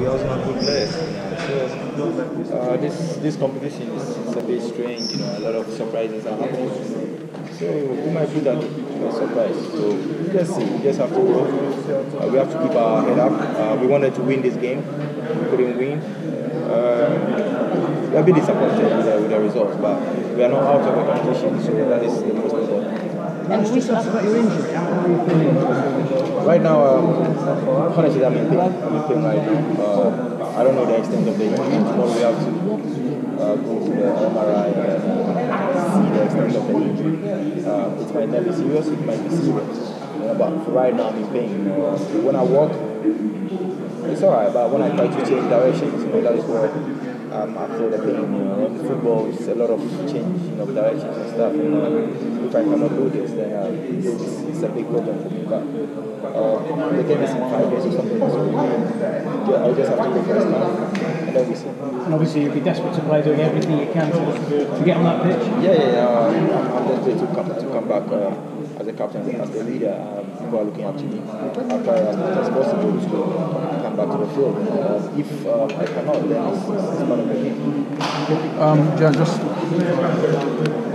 also have good players. So this competition is a bit strange. A lot of surprises are happening. So we might put that a surprise. So we just see. We just have to go. We have to keep our head up. We wanted to win this game. We couldn't win. We're a bit disappointed with the results, but we are not out of the competition, so that is the most important. And just ask about your injury. How are you feeling? Right now, honestly, I'm in pain. Right now. I don't know the extent of the injury. Tomorrow we have to go to the MRI and see the extent of the injury. It might not be serious, it might be serious. But for right now, I'm in pain. When I walk, it's alright, but when I try to change directions, that is where I feel the pain. In football, it's a lot of changing of directions and stuff. If I cannot do this, then it's a big problem for me. But the game is in 5 days or something, so I'll just have to go first now, and then we see. And obviously, you'll be desperate to play, doing everything you can to get on that pitch. Yeah. I'm desperate to come back as a captain, as the leader. People are looking up to me. I'll try as much as possible to come back to the field. If I cannot, then it's part of the game. Gyan, just